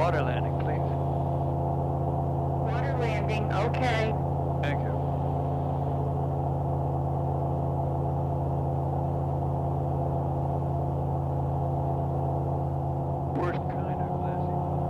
water landing, please. Water landing, okay. Thank you. Worst kind of classy.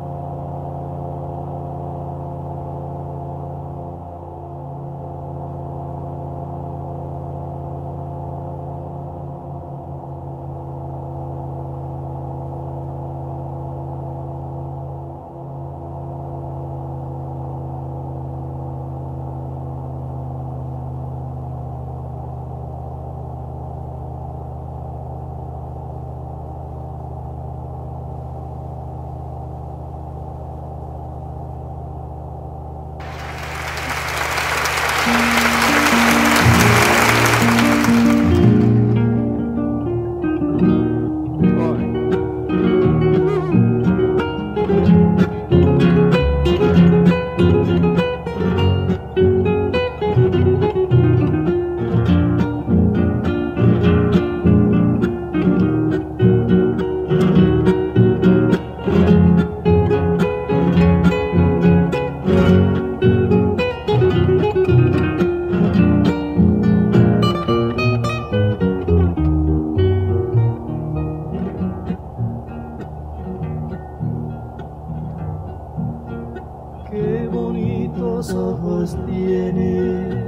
Qué bonitos ojos tiene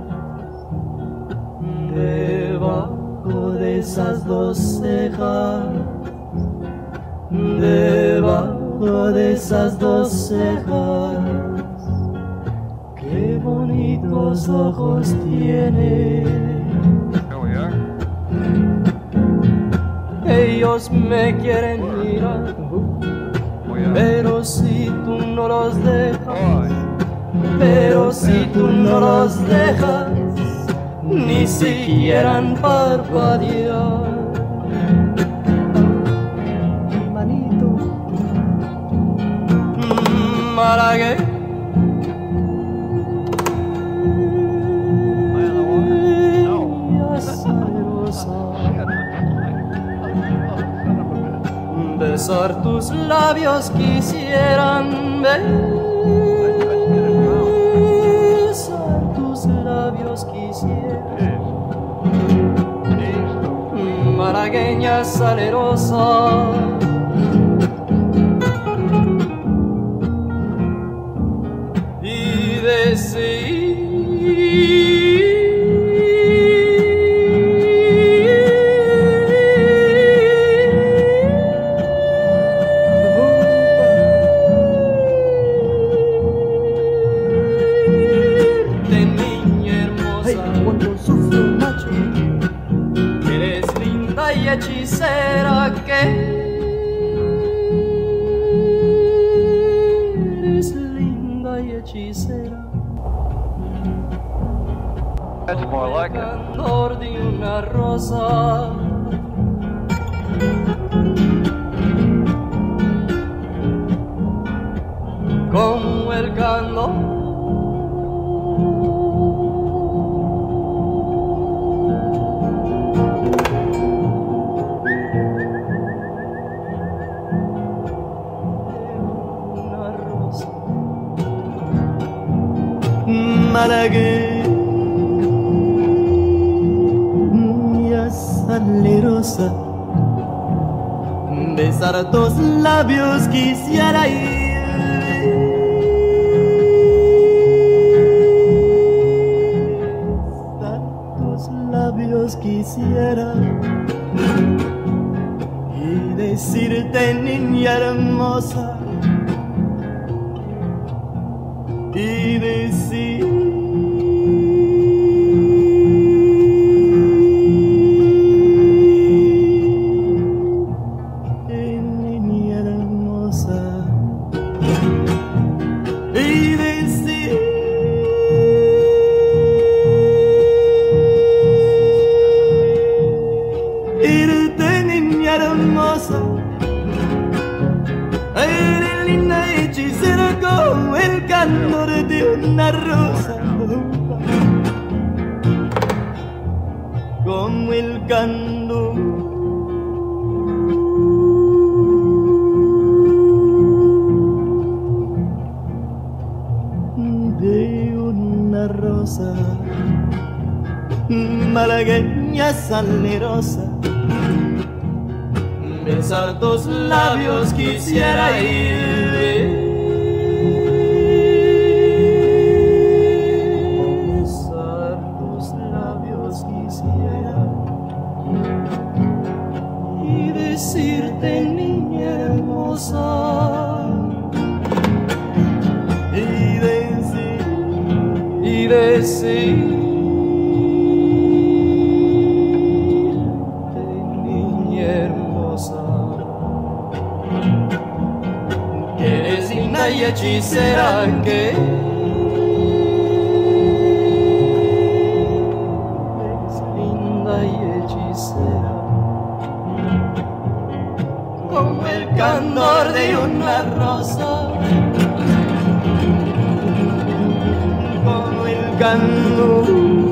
debajo de esas dos cejas, debajo de esas dos cejas. Qué bonitos ojos tiene. Here we are. Ellos me quieren mirar, We are. pero si tú no los dejas, Boy. pero si tú no los dejas, ni siquiera parpadear. Manito, malagueña Am I in the water? No. salerosa, Son of a bitch. besar tus labios quisieran besar tus labios quisieran. Jeez. Malagueña salerosa, y decir de niña hermosa, cuando sufre un macho, eres linda y hechicera, que eres linda y hechicera. That's more like El it. candor de una rosa, como el candor de una rosa. Malagueña salerosa, besar tus labios quisiera ir. Besar tus labios quisiera y decirte, niña hermosa, y decir niña hermosa, y decir irte, niña hermosa, eres linda y hechicera como el candor de una rosa, como el candor pequeña salerosa. Besar tus labios quisiera ir. Besar tus labios quisiera y decirte, niña hermosa, y decirte, niña hermosa, que eres linda y hechicera, que eres linda y hechicera, como el candor de una rosa, como el candor